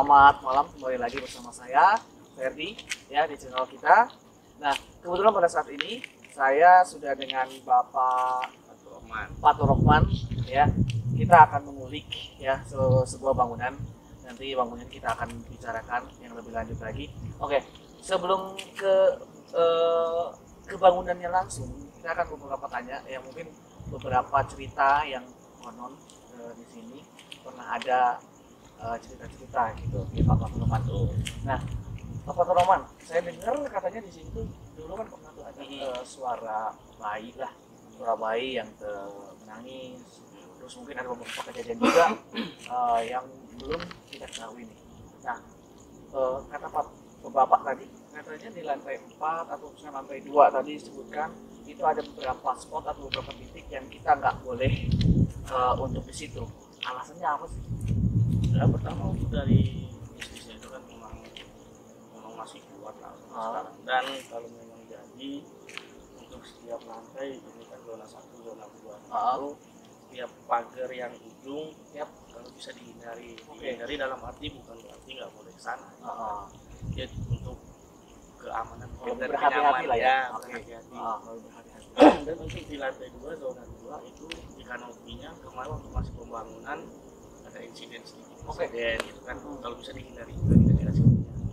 Selamat malam, kembali lagi bersama saya Ferdi ya di channel kita. Nah, kebetulan pada saat ini saya sudah dengan Bapak Fatur Rohman ya. Kita akan mengulik ya sebuah bangunan. Nanti bangunan kita akan bicarakan yang lebih lanjut lagi. Oke, sebelum ke bangunannya langsung, kita akan beberapa tanya yang mungkin beberapa cerita yang konon di sini pernah ada cerita-cerita gitu di Pak Roman tuh. Nah, Pak Roman, saya dengar katanya di sini tuh dulu kan pernah tuh ada suara bayi lah, suara bayi yang menangis. Terus mungkin ada beberapa kejadian juga yang belum kita ketahui nih. Nah, kata Bapak tadi, katanya di lantai 4 atau misalnya lantai 2 tadi disebutkan itu ada beberapa spot atau beberapa titik yang kita nggak boleh untuk di situ. Alasannya apa sih? Ya, pertama untuk dari bisnisnya itu kan memang masih kuat lah sekarang. Dan kalau memang jadi untuk setiap lantai ini kan zona 1, zona 2 itu setiap pagar yang ujung kalau bisa dihindari. Dihindari dalam arti bukan berarti nggak boleh ke sana. Ya untuk keamanan dan berhati-hati lah ya. Berhati-hati. Dan untuk di lantai 2 zona 2 itu di kanopinya kemarin waktu masih pembangunan ada insiden sedikit gitu kan, kalau bisa dihindari juga kita dikasih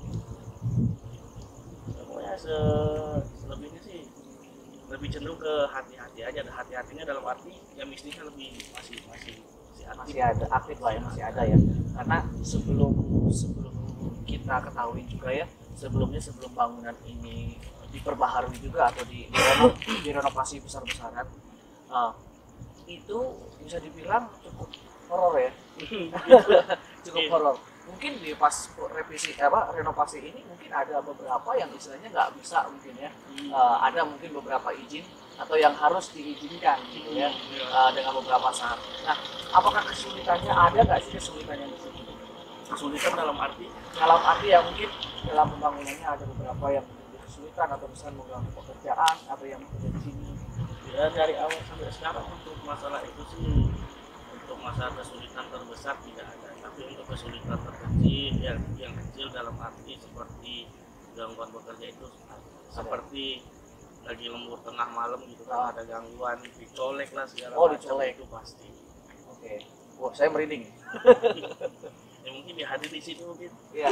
pokoknya selebihnya sih lebih cenderung ke hati-hati aja. Ada hati-hatinya dalam arti ya bisnisnya lebih masih ada aktif lah ya, masih ada ya, karena sebelum kita ketahui juga ya, sebelum bangunan ini diperbaharui juga atau direnovasi besar-besaran, itu bisa dibilang cukup horor ya. Cukup horor. Mungkin di pas renovasi ini mungkin ada beberapa yang istilahnya nggak bisa mungkin ya. Ada mungkin beberapa izin atau yang harus diizinkan gitu ya, dengan beberapa syarat. Nah, apakah kesulitannya ada nggak sih kesulitannya di sini? kesulitan dalam arti Ya mungkin dalam pembangunannya ada beberapa yang kesulitan atau misalnya mengganggu pekerjaan atau yang bekerja di sini. Ya dari awal sampai sekarang untuk masalah itu sih, untuk masalah kesulitan terbesar tidak ada, tapi untuk kesulitan terkecil yang kecil dalam arti seperti gangguan bekerja itu seperti lagi lembur tengah malam gitu kan, ada gangguan dicolek lah segala macam. Dicolek itu pasti. Oke. Wah, saya merinding. Ya mungkin di hadir di situ mungkin. Iya.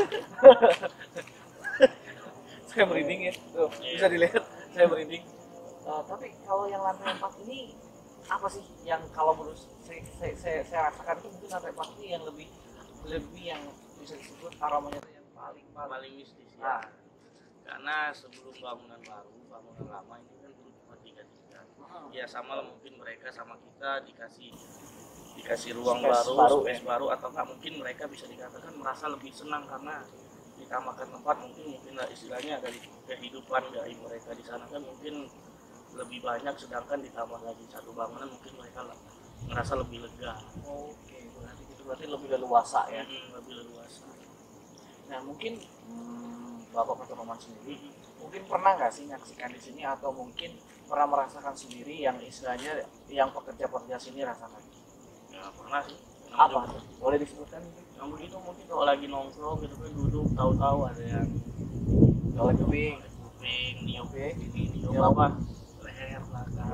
Saya merinding ya. Tuh, bisa dilihat saya merinding. Tapi kalau yang lantai 4 ini apa sih yang kalau menurut saya rasakan itu mungkin lantai 4 ini yang lebih yang bisa disebut aromanya itu yang paling mistis ya. Karena sebelum bangunan baru, bangunan lama ini kan dulu cuma 3-3. Ya sama lah mungkin mereka sama kita dikasih ruang space baru atau nggak mungkin mereka bisa dikatakan merasa lebih senang karena ditambahkan tempat, mungkin istilahnya dari kehidupan gaib mereka di sana kan mungkin lebih banyak, sedangkan ditambah lagi satu bangunan mungkin mereka merasa lebih lega. Oke, berarti lebih leluasa ya. Lebih leluasa. Nah mungkin Bapak Fatur Roman sendiri mungkin pernah nggak sih menyaksikan di sini atau mungkin pernah merasakan sendiri yang istilahnya yang pekerja sini rasakan? Ya pernah sih. Apa? Boleh disebutkan? Yang begitu mungkin kalau lagi nongkrong gitu kan duduk tahu-tahu ada yang colek kuping, niup apa leher belakang.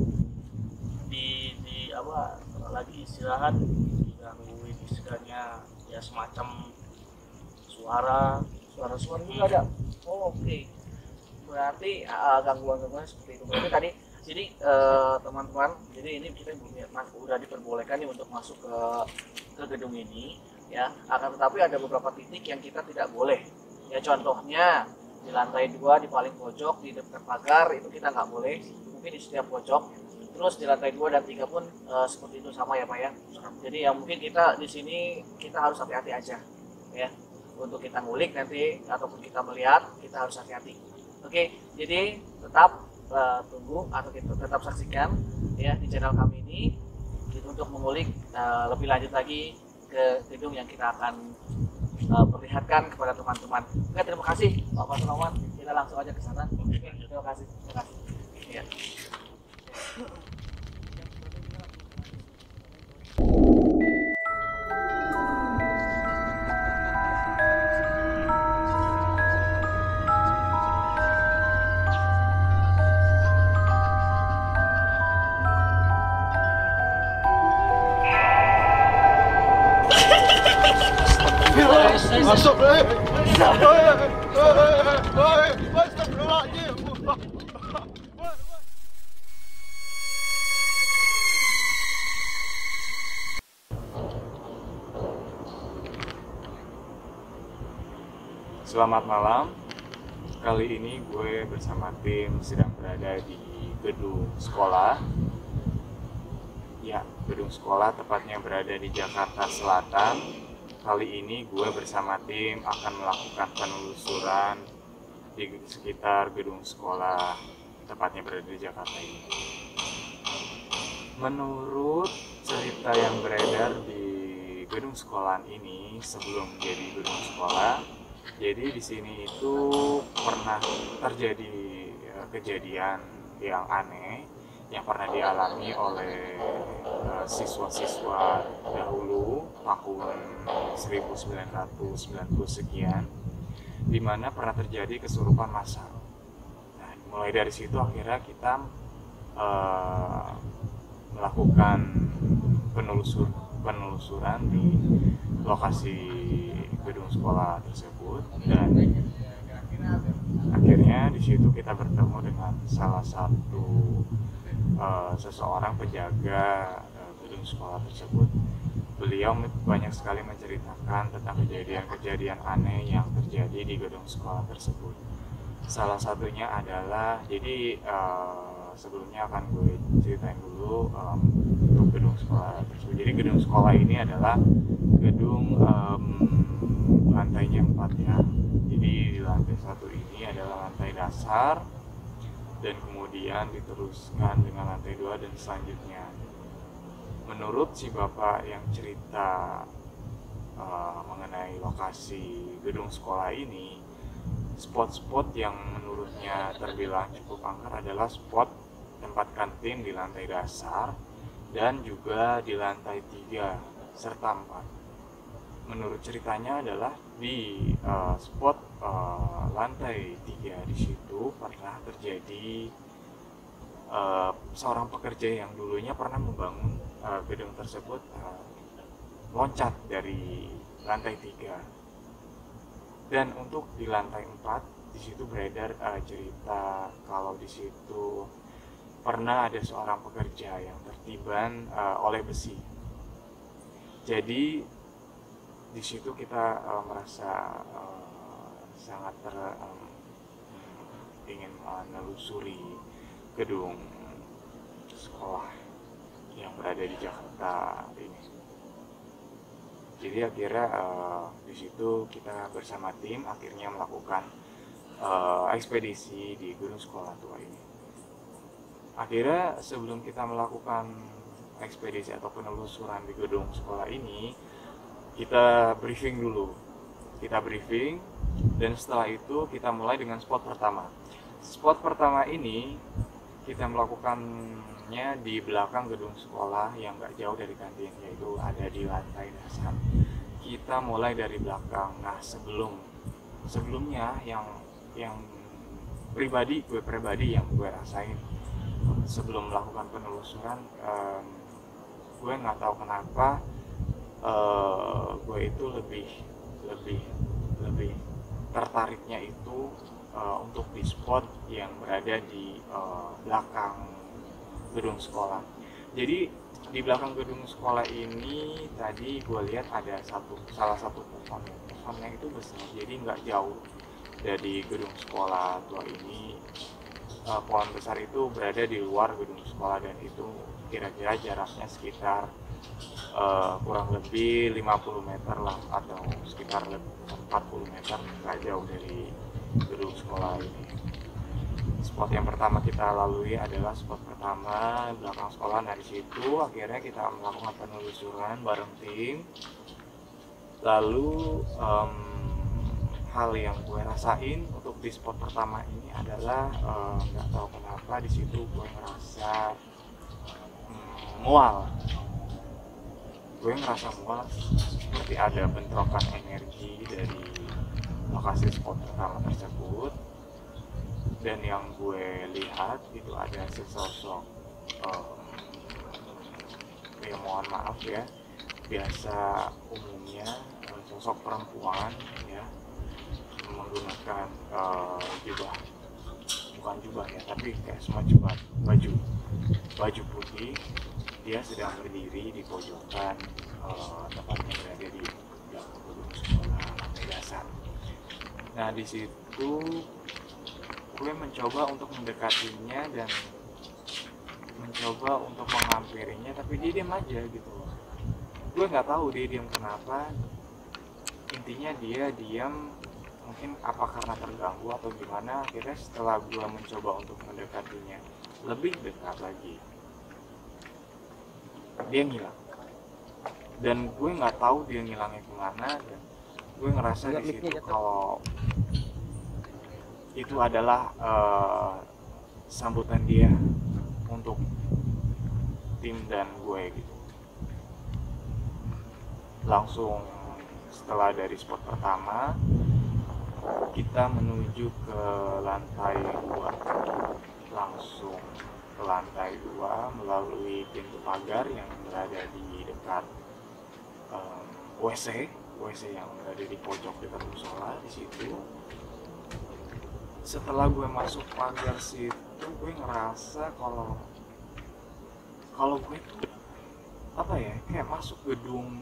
Di apa lagi istirahat digangguin istilahnya ya semacam suara juga ada. Oke. Berarti gangguan seperti itu. Berarti tadi jadi teman-teman, jadi ini kita udah diperbolehkan nih untuk masuk ke gedung ini ya. Akan tetapi ada beberapa titik yang kita tidak boleh. Ya contohnya di lantai 2 di paling pojok di dekat pagar itu kita nggak boleh. Mungkin di setiap pojok. Terus di lantai 2 dan 3 pun seperti itu sama ya Pak ya. Jadi ya mungkin kita di sini kita harus hati-hati aja ya. Untuk kita ngulik nanti ataupun kita melihat kita harus hati-hati. Oke, jadi tetap tunggu atau kita tetap saksikan ya di channel kami ini untuk mengulik lebih lanjut lagi ke gedung yang kita akan perlihatkan kepada teman-teman. Oke, terima kasih Pak Fatur Roman. Kita langsung aja ke sana. Oke, terima kasih. Ya. Selamat malam. Kali ini gue bersama tim sedang berada di gedung sekolah. Ya, gedung sekolah tepatnya berada di Jakarta Selatan. Kali ini gue bersama tim akan melakukan penelusuran di sekitar gedung sekolah tepatnya berada di Jakarta ini. Menurut cerita yang beredar di gedung sekolahan ini sebelum jadi gedung sekolah, jadi di sini itu pernah terjadi kejadian yang aneh yang pernah dialami oleh siswa-siswa dahulu tahun 1990 sekian, di mana pernah terjadi kesurupan massal. Nah, mulai dari situ akhirnya kita melakukan penelusuran di lokasi gedung sekolah tersebut, dan akhirnya di situ kita bertemu dengan salah satu seseorang penjaga gedung sekolah tersebut. Beliau banyak sekali menceritakan tentang kejadian-kejadian aneh yang terjadi di gedung sekolah tersebut. Salah satunya adalah, jadi sebelumnya akan gue ceritain dulu untuk gedung sekolah tersebut. Jadi gedung sekolah ini adalah gedung lantainya 4 ya. Jadi di lantai 1 ini adalah lantai dasar, dan kemudian diteruskan dengan lantai 2 dan selanjutnya. Menurut si bapak yang cerita mengenai lokasi gedung sekolah ini, spot-spot yang menurutnya terbilang cukup angker adalah spot tempat kantin di lantai dasar dan juga di lantai 3 serta 4. Menurut ceritanya adalah di spot lantai 3 di situ pernah terjadi seorang pekerja yang dulunya pernah membangun gedung tersebut loncat dari lantai 3. Dan untuk di lantai 4 di situ beredar cerita kalau di situ pernah ada seorang pekerja yang tertiban oleh besi. Jadi di situ kita merasa sangat ingin menelusuri gedung sekolah yang berada di Jakarta ini. Jadi akhirnya di situ kita bersama tim akhirnya melakukan ekspedisi di gedung sekolah tua ini. Akhirnya sebelum kita melakukan ekspedisi atau penelusuran di gedung sekolah ini, kita briefing dulu. Kita briefing, dan setelah itu kita mulai dengan spot pertama. Spot pertama ini kita melakukannya di belakang gedung sekolah yang gak jauh dari kantin, yaitu ada di lantai dasar. Kita mulai dari belakang. Nah, sebelumnya yang gue pribadi yang gue rasain sebelum melakukan penelusuran, gue nggak tahu kenapa gue itu lebih tertariknya itu untuk di spot yang berada di belakang gedung sekolah. Jadi di belakang gedung sekolah ini tadi gue lihat ada salah satu pohonnya itu besar, jadi nggak jauh dari gedung sekolah tua ini. Pohon besar itu berada di luar gedung sekolah, dan itu kira-kira jaraknya sekitar kurang lebih 50 meter lah, atau sekitar 40 meter, nggak jauh dari gedung sekolah ini. Spot yang pertama kita lalui adalah spot pertama belakang sekolah. Dari situ akhirnya kita melakukan penelusuran bareng tim. Lalu hal yang gue rasain untuk di spot pertama ini adalah nggak tahu kenapa di situ gue ngerasa mual. Gue ngerasa mual, seperti ada bentrokan energi dari lokasi spot pertama tersebut. Dan yang gue lihat itu ada sesosok ya mohon maaf ya, biasa umumnya sosok perempuan ya, menggunakan jubah, bukan jubah ya, tapi kayak semacam baju putih. Dia sedang berdiri di pojokan, tepatnya berada di belakang gedung sekolah lantai dasar. Nah di situ gue mencoba untuk mendekatinya dan mencoba untuk menghampirinya, tapi dia diam aja gitu. Gue nggak tahu dia diam kenapa. Intinya dia diam, mungkin apa karena terganggu atau gimana. Akhirnya setelah gue mencoba untuk mendekatinya lebih dekat lagi, dia ngilang. Dan gue nggak tahu dia ngilangnya kemana, dan gue ngerasa di situ kalau itu adalah sambutan dia untuk tim dan gue gitu. Langsung setelah dari spot pertama kita menuju ke lantai 2, langsung ke lantai 2 melalui pintu pagar yang berada di dekat WC yang berada di pojok dekat musola di situ. Setelah gue masuk pagar situ, gue ngerasa kalau gue tuh apa ya, kayak masuk gedung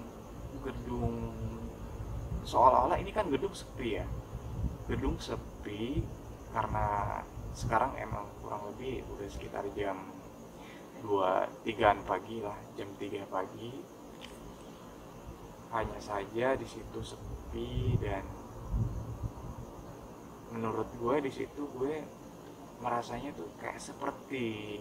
seolah-olah ini kan gedung sepi ya, gedung sepi karena sekarang emang kurang lebih udah sekitar jam 2-3 pagi lah, jam 3 pagi. Hanya saja di situ sepi, dan menurut gue di situ gue merasanya tuh kayak seperti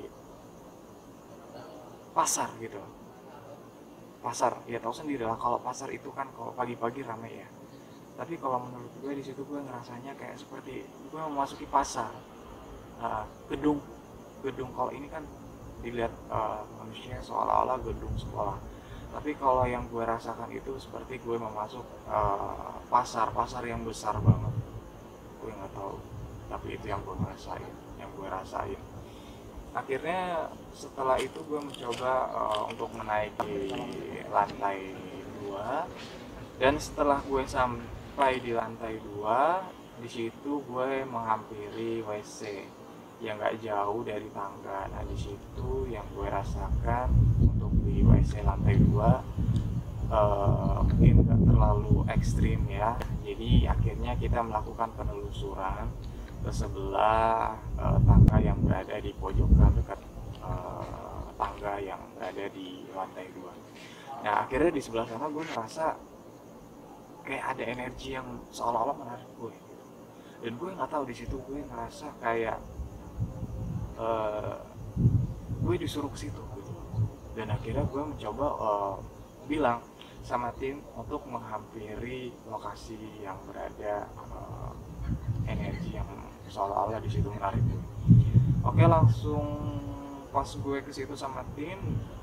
pasar gitu. Pasar ya, tahu sendiri lah kalau pasar itu kan kalau pagi-pagi ramai ya. Tapi kalau menurut gue di situ gue ngerasanya kayak seperti gue memasuki pasar. Gedung kalau ini kan dilihat manusia seolah-olah gedung sekolah. Tapi kalau yang gue rasakan itu seperti gue memasuk pasar yang besar banget. Gue nggak tahu, tapi itu yang gue rasain. Akhirnya setelah itu gue mencoba untuk menaiki lantai 2, dan setelah gue sampai di lantai 2, di situ gue menghampiri WC yang nggak jauh dari tangga. Nah di situ yang gue rasakan untuk di WC lantai 2 mungkin nggak terlalu ekstrim ya. Jadi akhirnya kita melakukan penelusuran ke sebelah tangga yang berada di pojokan dekat tangga yang berada di lantai 2. Nah akhirnya di sebelah sana gue ngerasa kayak ada energi yang seolah-olah menarik gue, dan gue nggak tahu di situ gue ngerasa kayak gue disuruh ke situ gitu. Dan akhirnya gue mencoba bilang sama tim untuk menghampiri lokasi yang berada energi yang seolah-olah di situ menarik gue. Oke, langsung pas gue ke situ sama tim,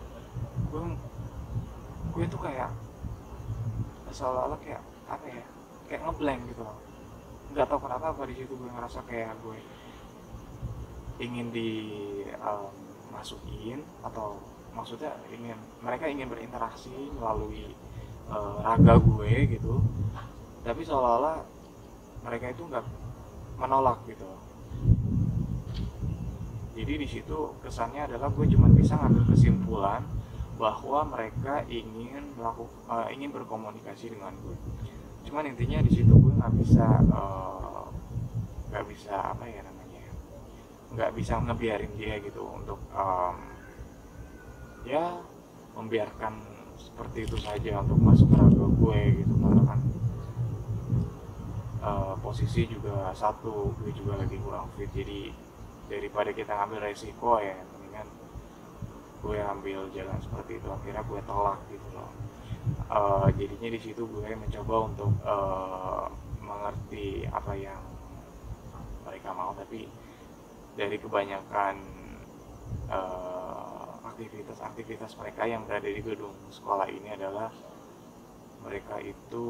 gue tuh kayak seolah-olah kayak apa ya, kayak ngeblank gitu loh. Nggak tahu kenapa di situ gue ngerasa kayak gue ingin dimasukin, atau maksudnya mereka ingin berinteraksi melalui raga gue gitu, tapi seolah-olah mereka itu nggak menolak gitu. Jadi di situ kesannya adalah gue cuma bisa ngambil kesimpulan bahwa mereka ingin berkomunikasi dengan gue. Cuman intinya di situ gue nggak bisa apa ya namanya, nggak bisa ngebiarin dia gitu untuk ya membiarkan seperti itu saja untuk masuk ke raga gue gitu. Karena kan posisi juga satu, gue juga lagi kurang fit, jadi daripada kita ngambil resiko ya mendingan gue ambil jalan seperti itu. Akhirnya gue tolak gitu loh. Jadinya di situ gue mencoba untuk mengerti apa yang mereka mau, tapi dari kebanyakan aktivitas mereka yang berada di gedung sekolah ini adalah mereka itu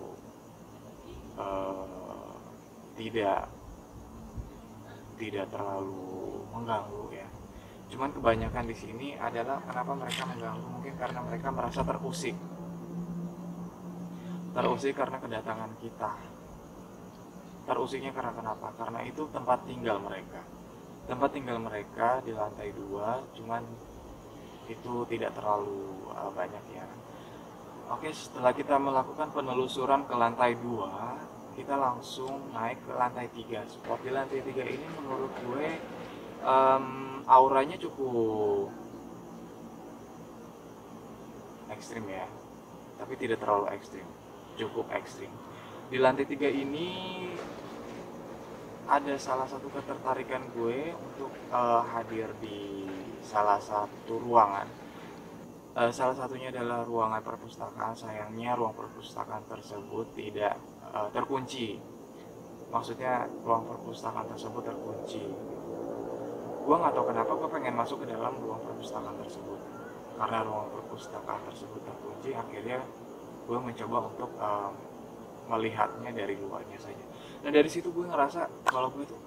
tidak terlalu mengganggu ya. Cuman kebanyakan di sini adalah kenapa mereka mengganggu, mungkin karena mereka merasa terusik. terusik karena kedatangan kita. Terusiknya karena kenapa? Karena itu tempat tinggal mereka. Tempat tinggal mereka di lantai 2, cuman itu tidak terlalu banyak ya. Oke, setelah kita melakukan penelusuran ke lantai 2, kita langsung naik ke lantai 3. Spot di lantai 3 ini menurut gue auranya cukup ekstrim ya, tapi tidak terlalu ekstrim, cukup ekstrim. Di lantai 3 ini ada salah satu ketertarikan gue untuk hadir di salah satu ruangan. Salah satunya adalah ruangan perpustakaan. Sayangnya ruang perpustakaan tersebut tidak terkunci. Maksudnya ruang perpustakaan tersebut terkunci. Gue nggak tahu kenapa gue pengen masuk ke dalam ruang perpustakaan tersebut. Karena ruang perpustakaan tersebut terkunci, akhirnya gue mencoba untuk melihatnya dari luarnya saja. Nah dari situ gue ngerasa kalau gue tuh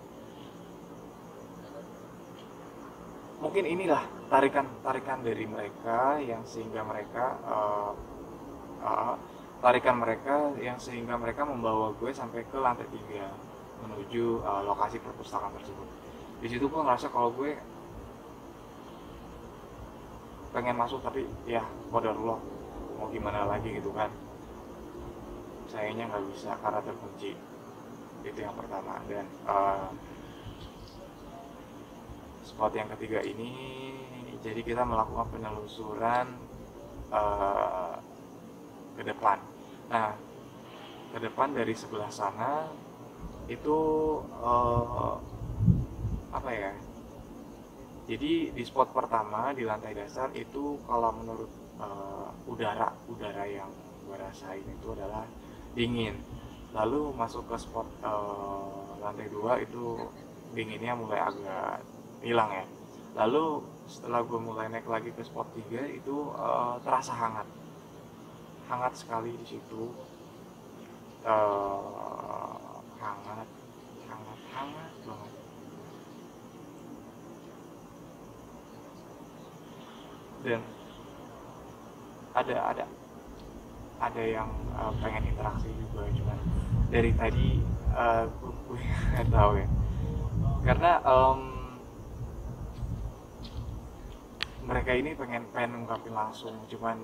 mungkin inilah tarikan dari mereka yang sehingga mereka membawa gue sampai ke lantai 3 menuju lokasi perpustakaan tersebut. Di situ gue ngerasa kalau gue pengen masuk, tapi ya qadarullah, mau gimana lagi gitu kan, sayangnya nggak bisa karena terkunci. Itu yang pertama. Dan spot yang ketiga ini, jadi kita melakukan penelusuran ke depan. Nah, ke depan dari sebelah sana itu apa ya, jadi di spot pertama di lantai dasar itu kalau menurut udara yang gue rasain itu adalah dingin. Lalu masuk ke spot lantai 2 itu dinginnya mulai agak hilang ya. Lalu setelah gue mulai naik lagi ke spot 3 itu terasa hangat sekali di situ. Hangat banget. Dan ada yang pengen interaksi juga, cuman dari tadi gue nggak tahu ya, karena mereka ini pengen ngungkapin langsung, cuman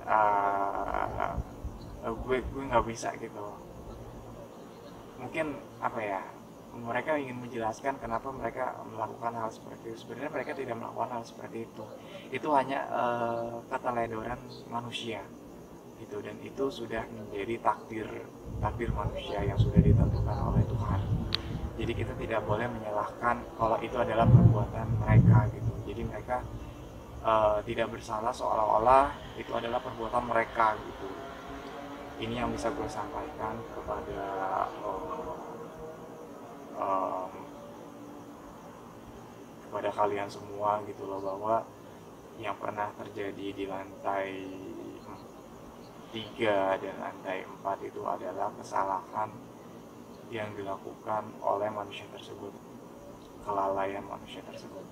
gue nggak bisa gitu. Mungkin apa ya, mereka ingin menjelaskan kenapa mereka melakukan hal seperti itu. Sebenarnya mereka tidak melakukan hal seperti itu hanya keteledoran manusia gitu, dan itu sudah menjadi takdir manusia yang sudah ditentukan oleh Tuhan. Jadi kita tidak boleh menyalahkan kalau itu adalah perbuatan mereka gitu. Jadi mereka tidak bersalah, seolah-olah itu adalah perbuatan mereka gitu. Ini yang bisa gue sampaikan kepada kepada kalian semua gitu loh, bahwa yang pernah terjadi di lantai 3 dan lantai 4 itu adalah kesalahan yang dilakukan oleh manusia tersebut, kelalaian manusia tersebut.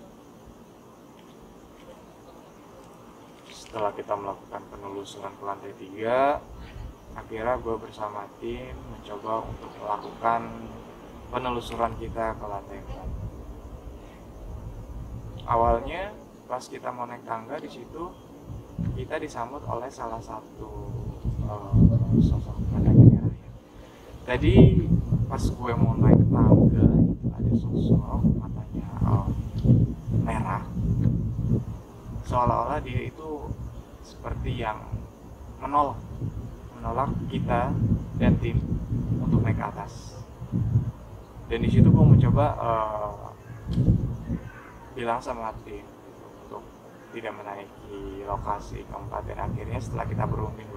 Setelah kita melakukan penelusuran ke lantai 3, akhirnya gue bersama tim mencoba untuk melakukan penelusuran kita ke lantai 4. Awalnya pas kita mau naik tangga, di situ kita disambut oleh salah satu sosok matanya merah ya. Tadi pas gue mau naik tangga itu ada sosok matanya merah, seolah-olah dia itu seperti yang menolak kita dan tim untuk naik ke atas. Dan di situ gue mencoba bilang sama tim untuk tidak menaiki lokasi keempat, dan akhirnya setelah kita berunding,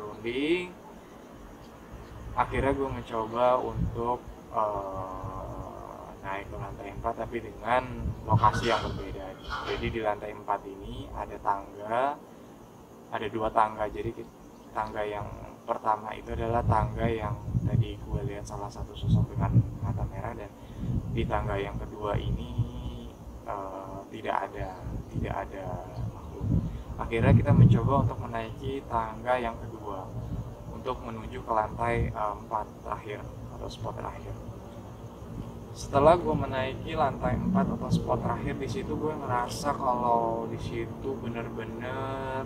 akhirnya gue mencoba untuk naik ke lantai 4 tapi dengan lokasi yang berbeda. Jadi di lantai 4 ini ada tangga, ada 2 tangga. Jadi tangga yang pertama itu adalah tangga yang tadi gue lihat salah satu sosok dengan mata merah, dan di tangga yang kedua ini tidak ada makhluk. Akhirnya kita mencoba untuk menaiki tangga yang kedua. untuk menuju ke lantai 4 terakhir atau spot terakhir. Setelah gue menaiki lantai 4 atau spot terakhir, di situ gue ngerasa kalau di situ bener-bener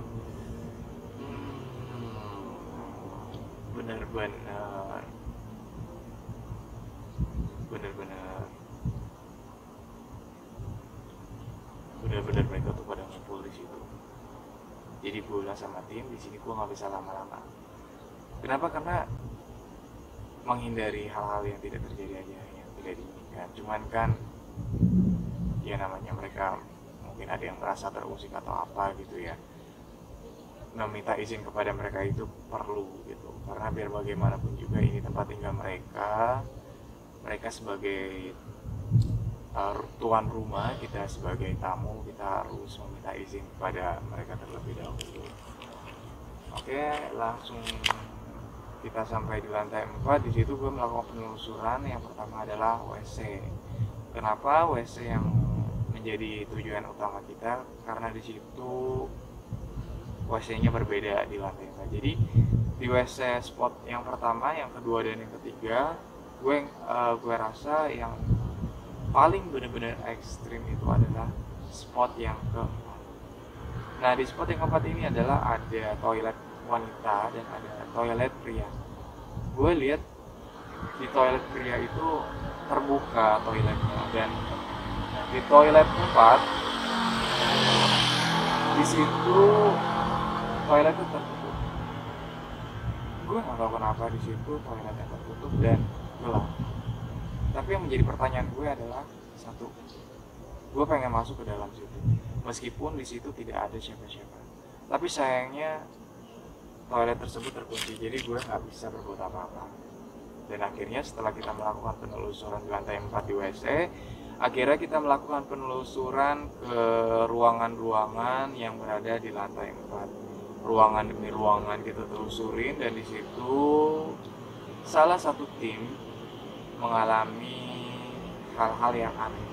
mereka tuh pada ngumpul di situ. Jadi gue bilang sama tim, di sini gue nggak bisa lama-lama. Kenapa? Karena menghindari hal-hal yang tidak terjadi aja, yang tidak diinginkan. Cuman kan ya namanya mereka mungkin ada yang merasa terusik atau apa gitu ya, meminta izin kepada mereka itu perlu gitu, karena biar bagaimanapun juga ini tempat tinggal mereka sebagai tuan rumah, kita sebagai tamu, kita harus meminta izin kepada mereka terlebih dahulu. Oke, langsung kita sampai di lantai 4. Di situ gue melakukan penelusuran. Yang pertama adalah WC. Kenapa WC yang menjadi tujuan utama kita? Karena di situ WC-nya berbeda di lantai 4. Jadi di WC spot yang pertama, yang kedua, dan yang ketiga, gue rasa yang paling benar-benar ekstrim itu adalah spot yang keempat. Nah, di spot yang keempat ini adalah ada toilet wanita dan ada toilet pria. Gue lihat di toilet pria itu terbuka toiletnya, dan di toilet 4 di situ toiletnya tertutup. Gue nggak tahu kenapa di situ toiletnya tertutup dan gelap. Tapi yang menjadi pertanyaan gue adalah satu, gue pengen masuk ke dalam situ, meskipun di situ tidak ada siapa-siapa. Tapi sayangnya toilet tersebut terkunci, jadi gue nggak bisa berbuat apa-apa. Dan akhirnya setelah kita melakukan penelusuran di lantai 4 di WC, akhirnya kita melakukan penelusuran ke ruangan-ruangan yang berada di lantai 4. Ruangan demi ruangan kita telusurin, dan di situ salah satu tim mengalami hal-hal yang aneh.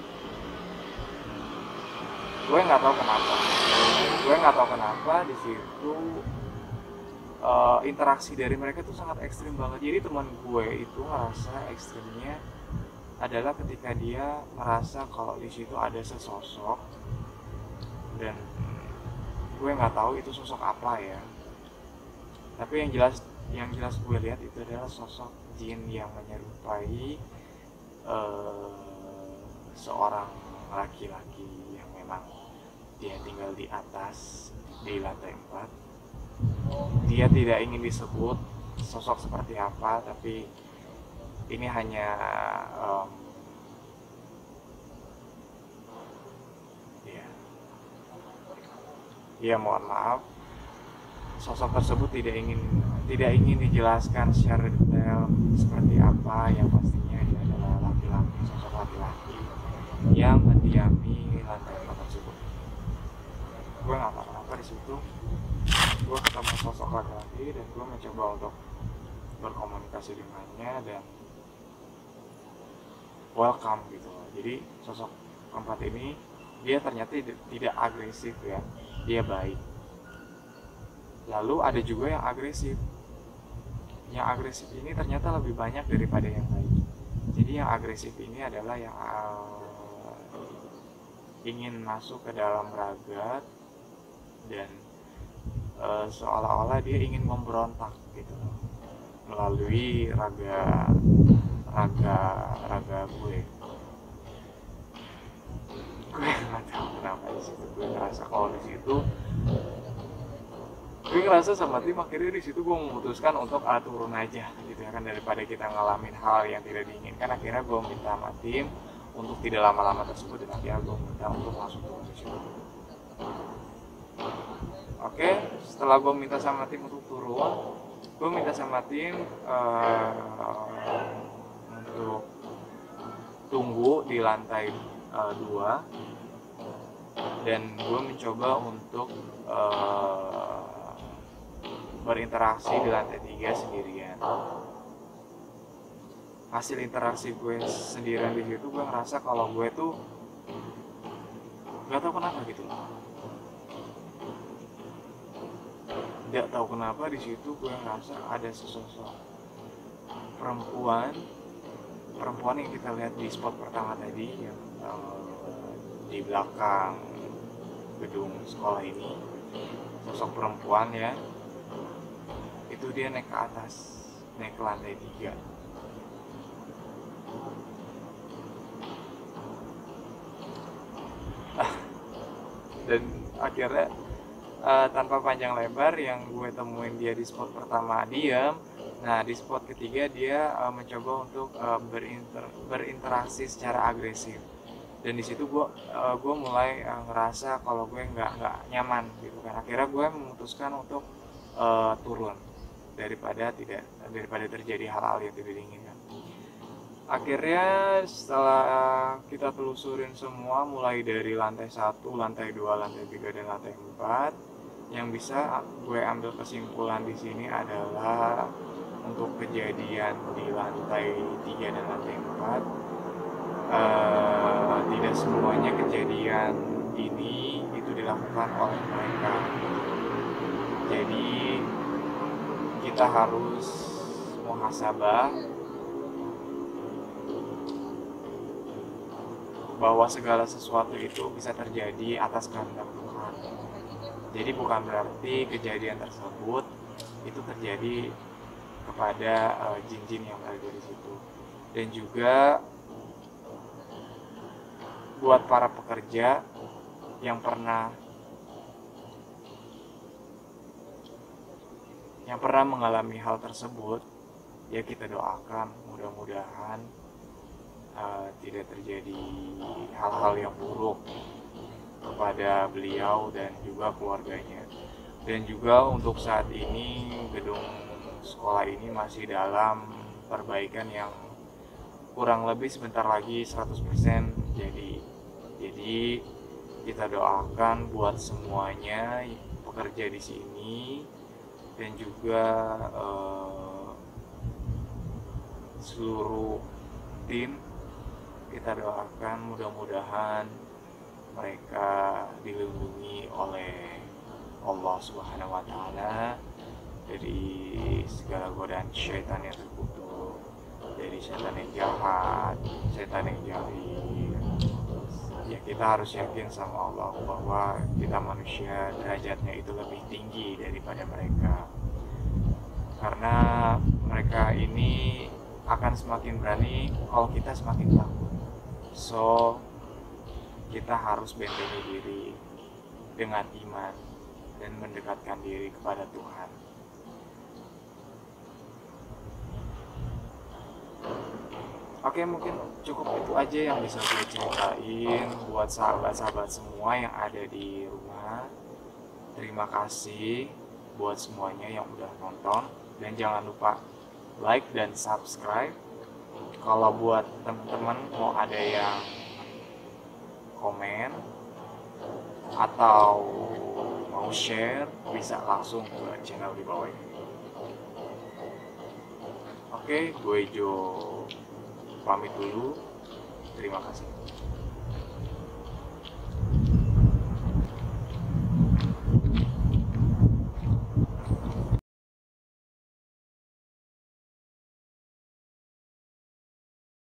Gue nggak tahu kenapa di situ interaksi dari mereka tuh sangat ekstrim banget. Jadi teman gue itu ngerasa ekstrimnya adalah ketika dia merasa kalau di situ ada sesosok, dan gue nggak tahu itu sosok apa ya. Tapi yang jelas gue lihat itu adalah sosok jin yang menyerupai seorang laki-laki yang memang dia tinggal di atas di lantai 4. Dia tidak ingin disebut sosok seperti apa, tapi ini hanya ya mohon maaf, sosok tersebut tidak ingin dijelaskan secara detail seperti apa. Yang pastinya dia adalah sosok laki-laki yang mendiami lantai 4 tersebut. Gue nggak tahu kenapa di situ gue ketemu sosok laki-laki, dan gue mencoba untuk berkomunikasi dengannya dan welcome gitu. Jadi sosok keempat ini dia ternyata tidak agresif ya, dia baik. Lalu ada juga yang agresif. Yang agresif ini ternyata lebih banyak daripada yang baik. Jadi yang agresif ini adalah yang ingin masuk ke dalam ragat, dan seolah-olah dia ingin memberontak gitu melalui raga gue nggak tahu kenapa di situ gue ngerasa kalau di situ gue ngerasa sama tim akhirnya di situ gue memutuskan untuk turun aja gitu ya kan, daripada kita ngalamin hal yang tidak diinginkan. Akhirnya gue minta sama tim untuk tidak lama-lama tersebut, dan akhirnya gue minta untuk masuk ke situ. Oke, setelah gue minta sama tim untuk turun, gue minta sama tim untuk tunggu di lantai 2, dan gue mencoba untuk berinteraksi di lantai 3 sendirian. Hasil interaksi gue sendirian di situ, gue ngerasa kalau gue tuh gak tau kenapa gitu. Tidak tahu kenapa di situ gue ngerasa ada sesosok perempuan yang kita lihat di spot pertama tadi yang di belakang gedung sekolah ini. Sosok perempuan ya, itu dia naik ke atas, naik ke lantai 3. Dan akhirnya tanpa panjang lebar, yang gue temuin dia di spot pertama diam. Nah di spot ketiga dia mencoba untuk berinteraksi secara agresif, dan di situ gue mulai ngerasa kalau gue nggak nyaman gitu kan. Akhirnya gue memutuskan untuk turun daripada terjadi hal-hal yang tidak diinginkan. Akhirnya setelah kita telusurin semua, mulai dari lantai 1, lantai 2, lantai 3, dan lantai 4, yang bisa gue ambil kesimpulan di sini adalah untuk kejadian di lantai 3 dan lantai 4, tidak semuanya kejadian ini itu dilakukan oleh mereka. Jadi kita harus muhasabah bahwa segala sesuatu itu bisa terjadi atas kehendak Tuhan. Jadi bukan berarti kejadian tersebut itu terjadi kepada jin-jin yang berada di situ. Dan juga buat para pekerja yang pernah mengalami hal tersebut, ya kita doakan mudah-mudahan tidak terjadi hal-hal yang buruk kepada beliau dan juga keluarganya. Dan juga untuk saat ini gedung sekolah ini masih dalam perbaikan yang kurang lebih sebentar lagi 100% jadi kita doakan buat semuanya pekerja di sini dan juga seluruh tim. Kita doakan mudah-mudahan mereka dilindungi oleh Allah Subhanahu wa Ta'ala dari segala godaan syaitan yang terkutuk, dari syaitan yang jahat, syaitan yang jahil. Ya kita harus yakin sama Allah bahwa kita manusia derajatnya itu lebih tinggi daripada mereka, karena mereka ini akan semakin berani kalau kita semakin takut. So kita harus bentengi diri dengan iman dan mendekatkan diri kepada Tuhan. Oke, mungkin cukup itu aja yang bisa gue ceritain buat sahabat-sahabat semua yang ada di rumah. Terima kasih buat semuanya yang udah nonton, dan jangan lupa like dan subscribe. Kalau buat teman-teman mau ada yang komen atau mau share, bisa langsung ke channel di bawah ini. Oke, gue Jo pamit dulu. Terima kasih.